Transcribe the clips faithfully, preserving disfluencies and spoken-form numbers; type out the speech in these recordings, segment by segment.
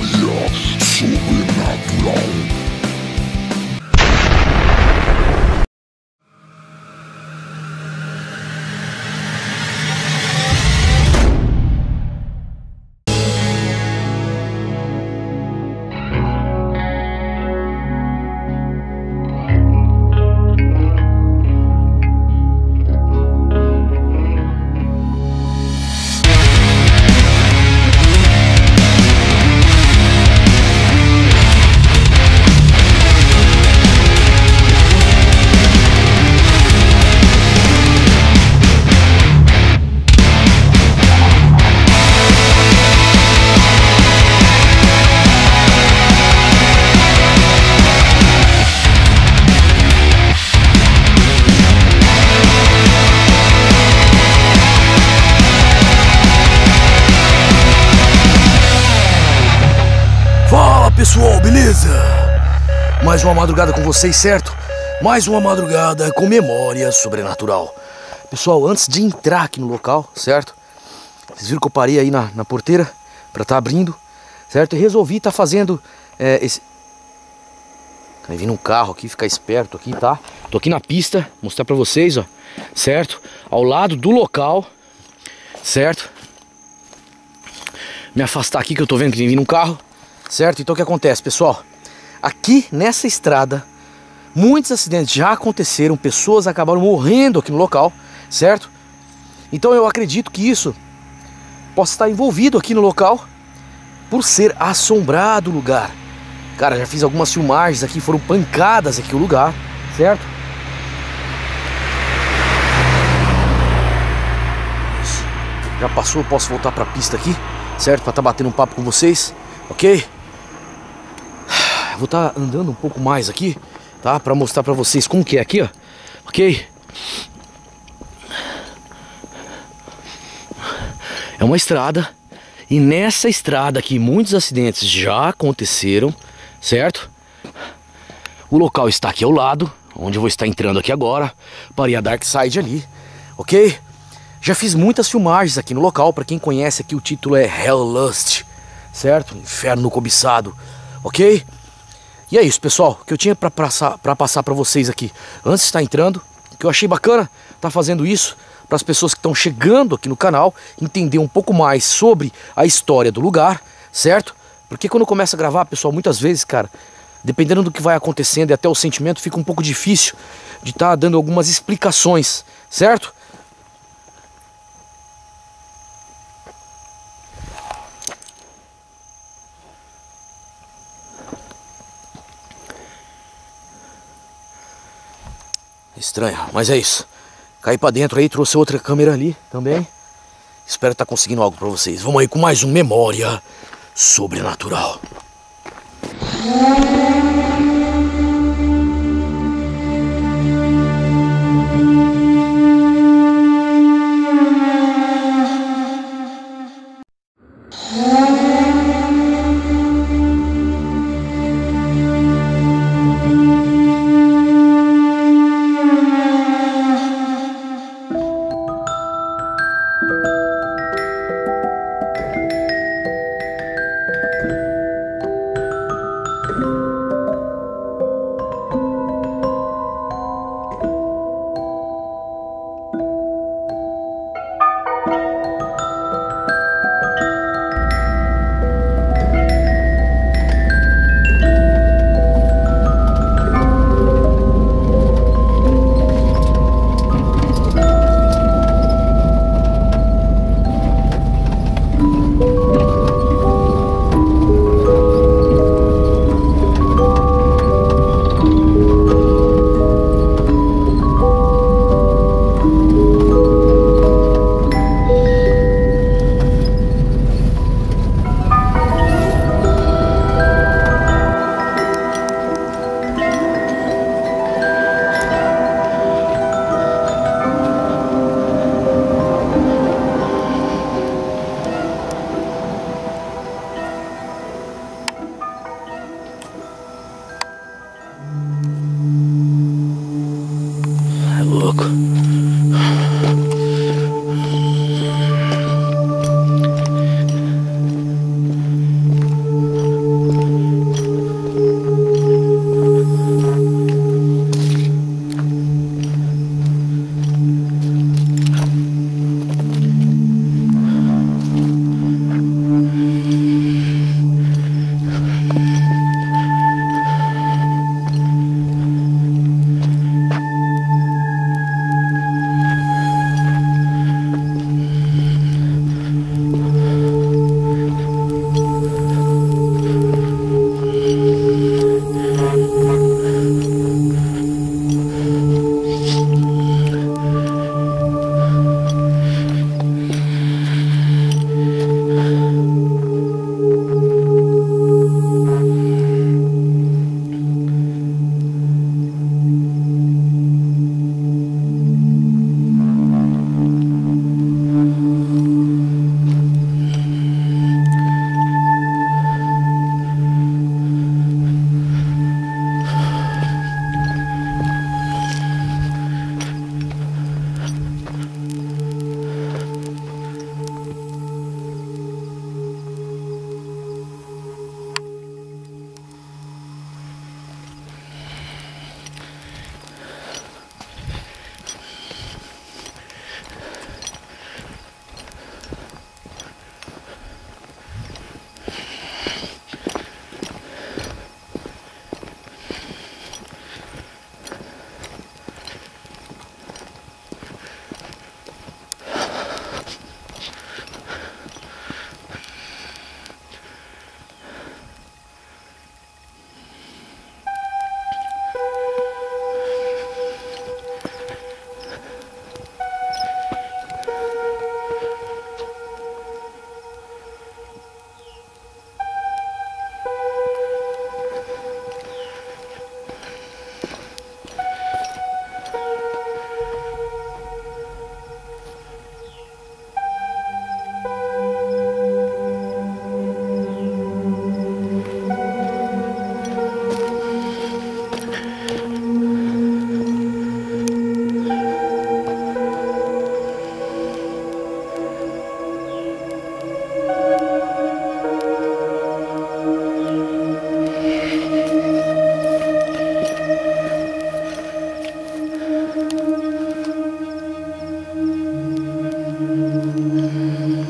memória sobrenatural. Pessoal, beleza? Mais uma madrugada com vocês, certo? Mais uma madrugada com memória sobrenatural. Pessoal, antes de entrar aqui no local, certo? Vocês viram que eu parei aí na, na porteira pra estar abrindo, certo? E resolvi estar fazendo é, esse... Tá vindo um carro aqui, ficar esperto aqui, tá? Tô aqui na pista, mostrar pra vocês, ó, certo? Ao lado do local, certo? Me afastar aqui que eu tô vendo que tem vindo um carro. Certo? Então o que acontece, pessoal? Aqui nessa estrada, muitos acidentes já aconteceram, pessoas acabaram morrendo aqui no local, certo? Então eu acredito que isso possa estar envolvido aqui no local por ser assombrado o lugar. Cara, já fiz algumas filmagens aqui, foram pancadas aqui o lugar, certo? Isso. Já passou, posso voltar para a pista aqui, certo? Para estar batendo um papo com vocês, ok? Vou estar andando um pouco mais aqui, tá? Pra mostrar pra vocês como que é aqui, ó. Ok? É uma estrada. E nessa estrada aqui muitos acidentes já aconteceram, certo? O local está aqui ao lado, onde eu vou estar entrando aqui agora. Parei a Dark Side ali, ok? Já fiz muitas filmagens aqui no local. Pra quem conhece aqui, o título é Hell Lust, certo? Inferno Cobiçado, ok? E é isso, pessoal, que eu tinha pra passar pra, passar pra vocês aqui antes de estar entrando, que eu achei bacana tá fazendo isso para as pessoas que estão chegando aqui no canal entender um pouco mais sobre a história do lugar, certo? Porque quando começa a gravar, pessoal, muitas vezes, cara, dependendo do que vai acontecendo e até o sentimento, fica um pouco difícil de estar dando algumas explicações, certo? Estranho, mas é isso. Caí pra dentro aí, trouxe outra câmera ali também. Espero estar conseguindo algo pra vocês. Vamos aí com mais um Memória Sobrenatural.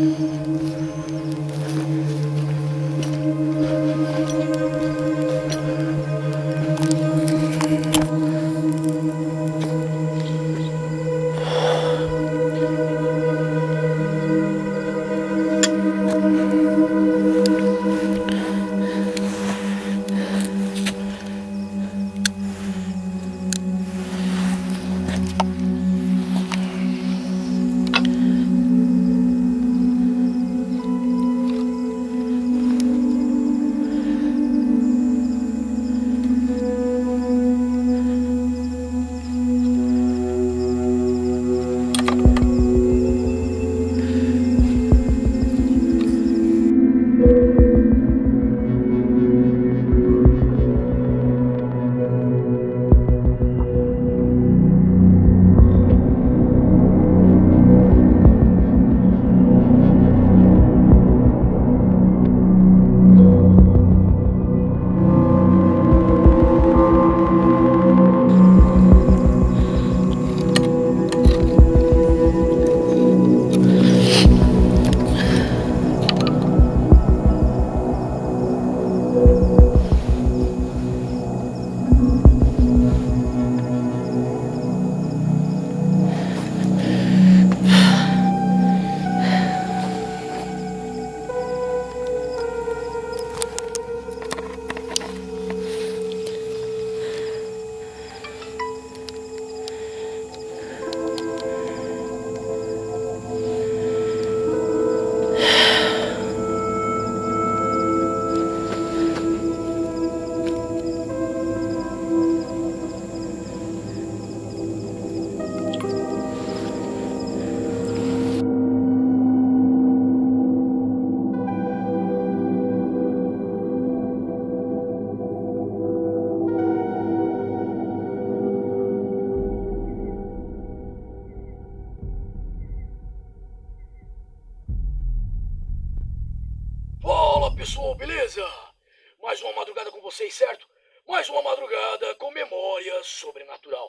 Pessoal, beleza? Mais uma madrugada com vocês, certo? Mais uma madrugada com memória sobrenatural.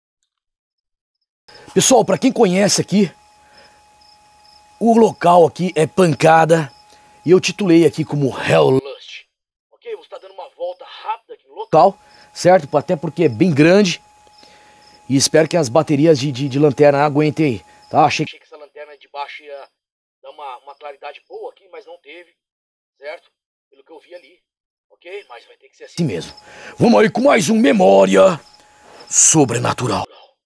Pessoal, para quem conhece aqui, o local aqui é Pancada e eu titulei aqui como Hellust. Ok? Você está dando uma volta rápida aqui no local, certo? Até porque é bem grande e espero que as baterias de, de, de lanterna aguentem aí, tá? Achei que essa lanterna de baixo ia dar uma, uma claridade boa aqui, mas não teve. Certo? Pelo que eu vi ali. Ok? Mas vai ter que ser assim mesmo. Vamos aí com mais um Memória Sobrenatural.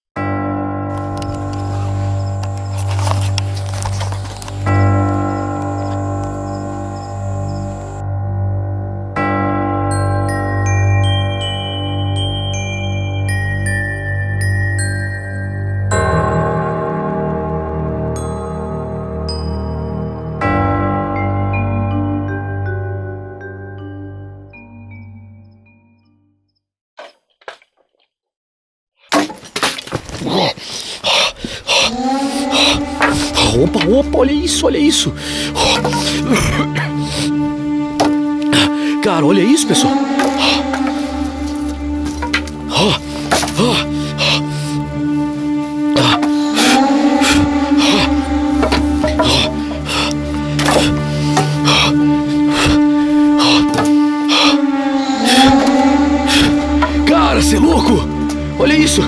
Opa, opa, olha isso, olha isso. Cara, olha isso, pessoal. Cara, você é louco? Olha isso.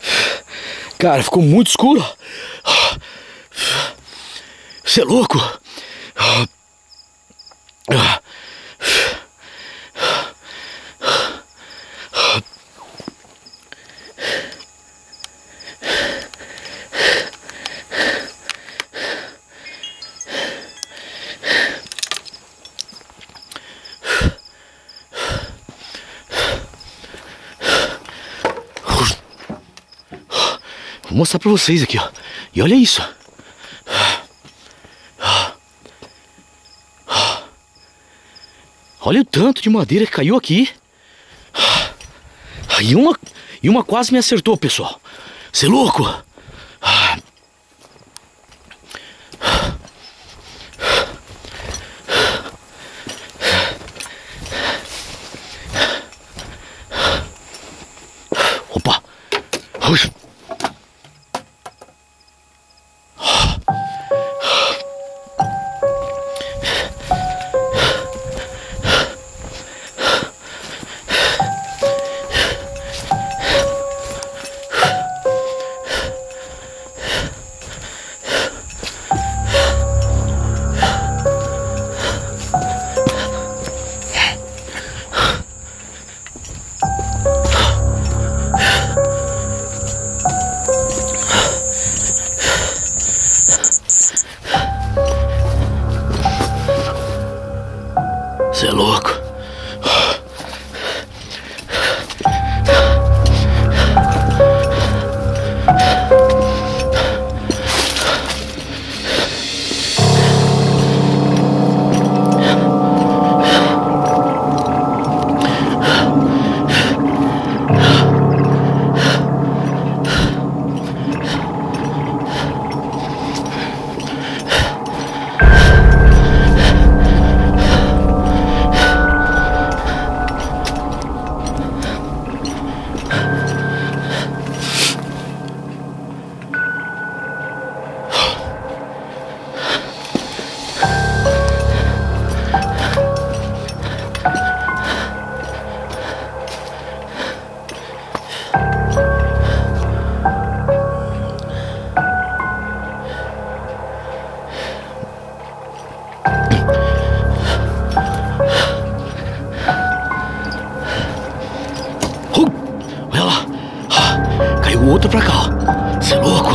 Cara, ficou muito escuro. Você é louco? Vou mostrar pra vocês aqui, ó. E olha isso. Olha o tanto de madeira que caiu aqui. E uma, e uma quase me acertou, pessoal. Você é louco? Opa! Você é louco? Olha lá. Caiu outra pra cá, ó. Você é louco?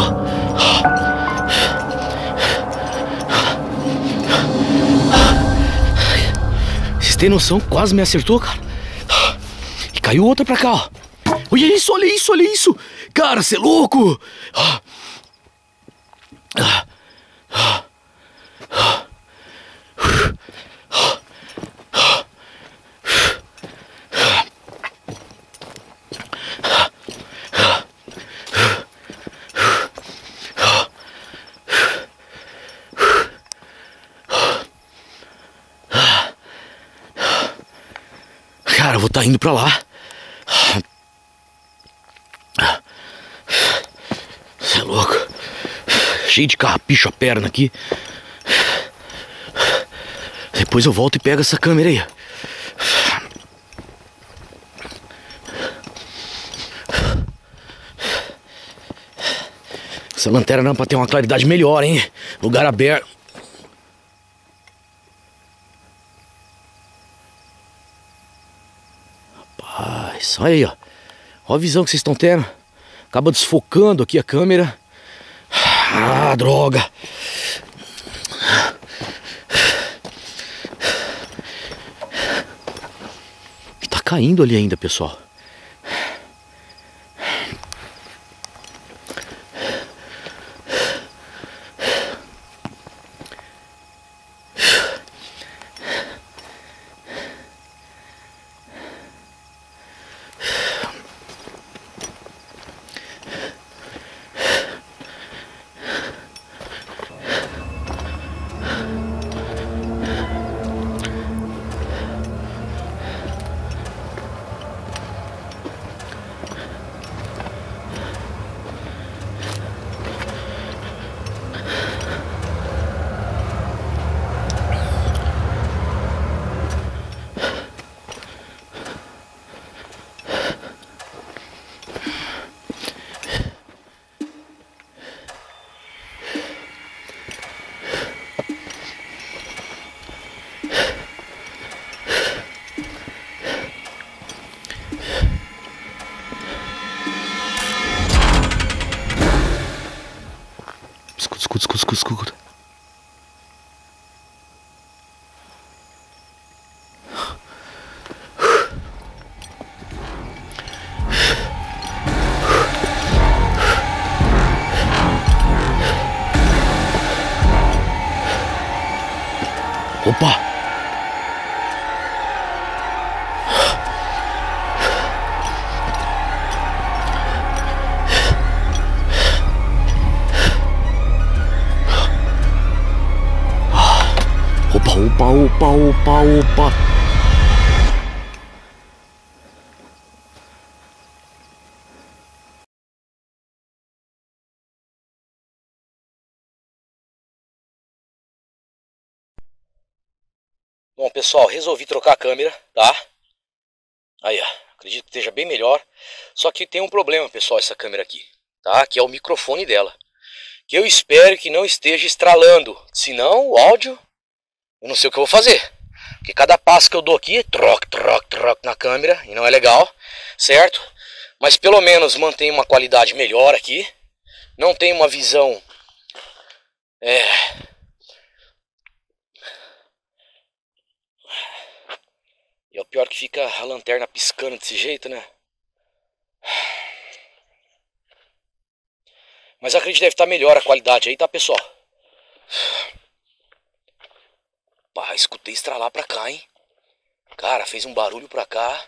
Vocês têm noção? Quase me acertou, cara. E caiu outra pra cá, ó. Olha isso, olha isso, olha isso. Cara, você é louco? Cara, eu vou estar indo pra lá. Você é louco? Cheio de carrapicho a perna aqui. Depois eu volto e pego essa câmera aí. Essa lanterna não é pra ter uma claridade melhor, hein? Lugar aberto. Rapaz, olha aí, ó. Olha a visão que vocês estão tendo. Acaba desfocando aqui a câmera. Ah, droga. Tá caindo ali ainda, pessoal. escuta. Opa! Opa, opa, opa, opa, opa. Bom, pessoal, resolvi trocar a câmera, tá? Aí, ó, acredito que esteja bem melhor. Só que tem um problema, pessoal, essa câmera aqui, tá? Que é o microfone dela. Que eu espero que não esteja estralando. Senão, o áudio, eu não sei o que eu vou fazer. Porque cada passo que eu dou aqui, troc, troc, troc na câmera, e não é legal, certo? Mas pelo menos mantém uma qualidade melhor aqui. Não tem uma visão... É... E é o pior que fica a lanterna piscando desse jeito, né? Mas acredito que deve estar melhor a qualidade aí, tá, pessoal? Pá, escutei estralar pra cá, hein? Cara, fez um barulho pra cá.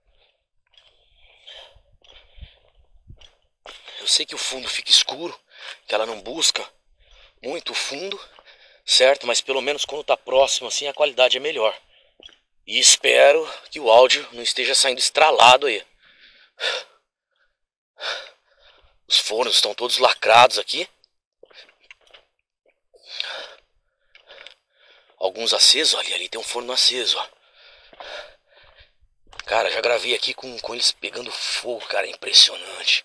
Eu sei que o fundo fica escuro, que ela não busca muito fundo, certo? Mas pelo menos quando tá próximo assim a qualidade é melhor. E espero que o áudio não esteja saindo estralado aí. Os fornos estão todos lacrados aqui. Alguns acesos, olha ali tem um forno aceso, ó. Cara, já gravei aqui com, com eles pegando fogo, cara, é impressionante.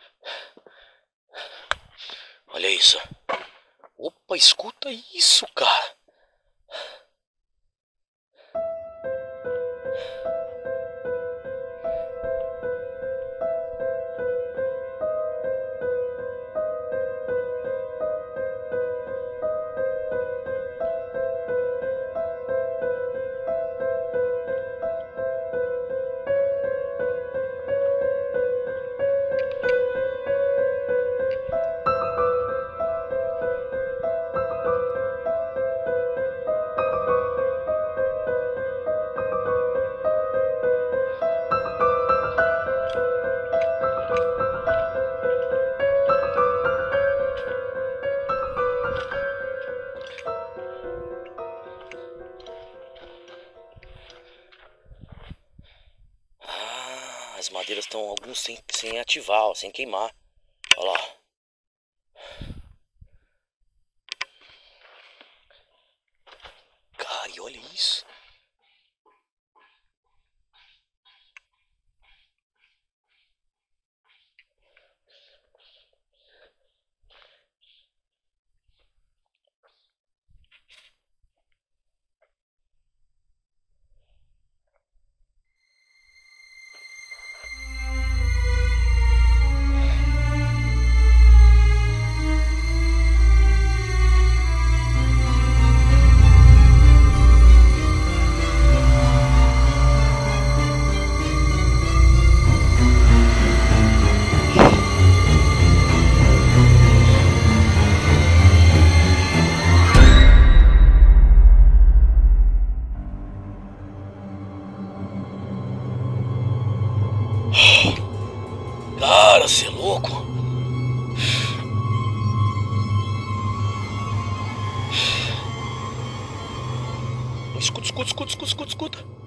Olha isso. Opa, escuta isso, cara. As madeiras estão alguns sem, sem ativar, ó, sem queimar. Olha lá. Cara, e olha isso. Cara, você é louco? Escuta, escuta, escuta, escuta, escuta, escuta.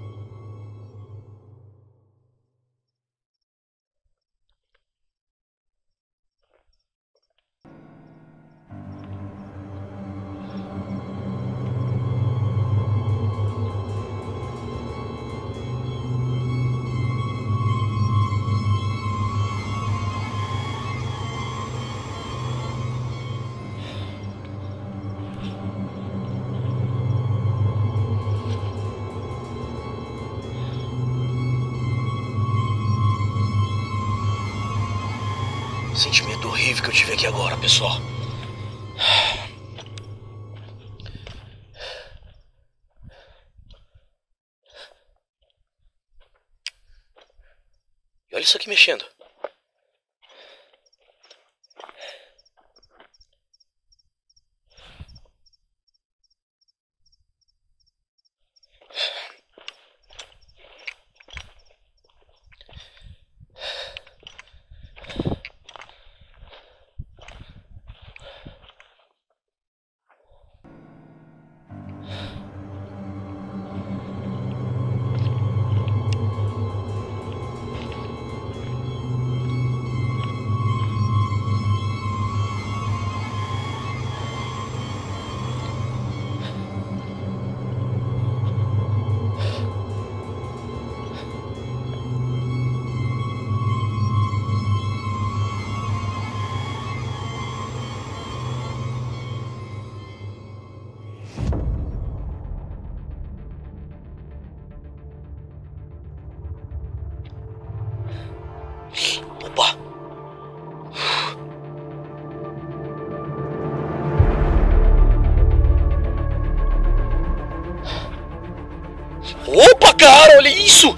Sentimento horrível que eu tive aqui agora, pessoal. Olha isso aqui mexendo. Opa! Opa, cara, olha isso!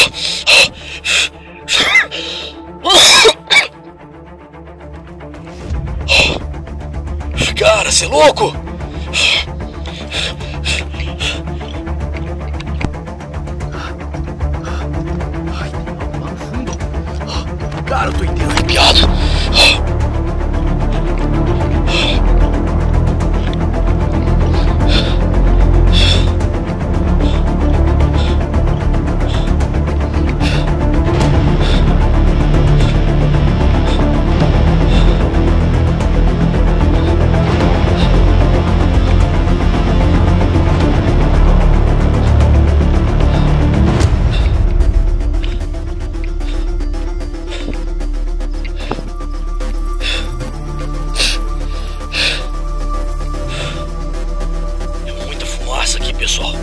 Cara, você é louco? Cara, eu tô inteiro arrepiado. Pessoal,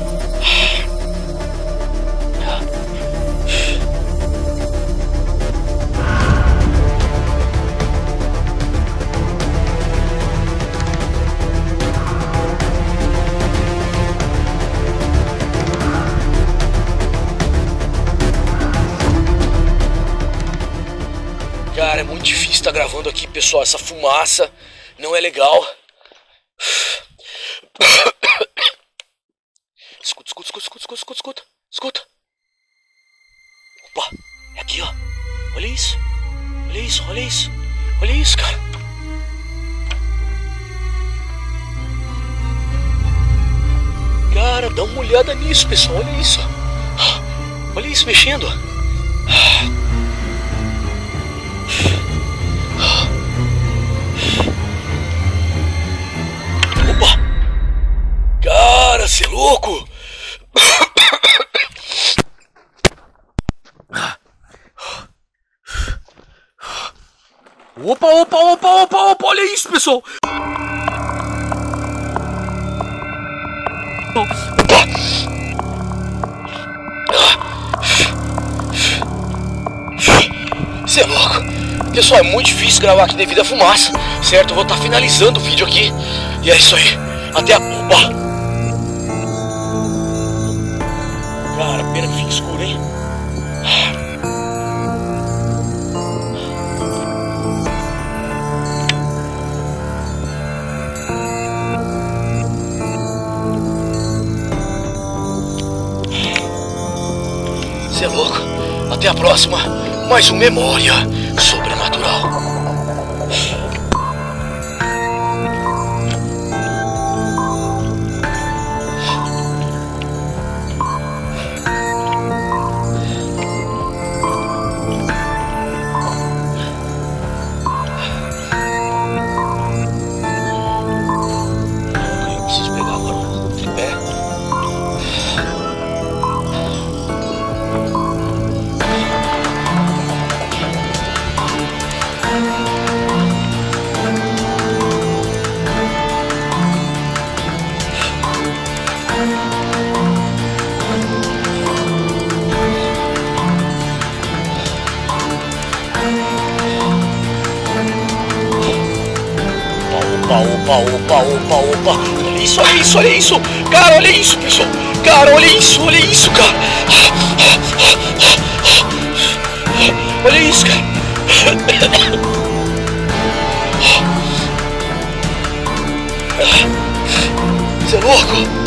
cara, é muito difícil estar gravando aqui, pessoal. Essa fumaça não é legal. Escuta, escuta, escuta, escuta, escuta, escuta, escuta, escuta. Opa, é aqui, ó. Olha isso. Olha isso, olha isso. Olha isso, cara. Cara, dá uma olhada nisso, pessoal. Olha isso. Olha isso mexendo. Opa. Cara, você é louco. Opa, opa, opa, opa, opa, olha isso, pessoal. Opa. Você é louco. Pessoal, é muito difícil gravar aqui devido à fumaça, certo? Eu vou estar finalizando o vídeo aqui. E é isso aí. Até a... Opa. Cara, pena que fica escuro, hein? Você é louco. Até a próxima. Mais um Memória Sobrenatural. Opa, opa, opa, opa. Olha isso, olha isso, olha isso. Cara, olha isso, pessoal. Cara, olha isso, olha isso, cara. Olha isso, cara. Você é louco?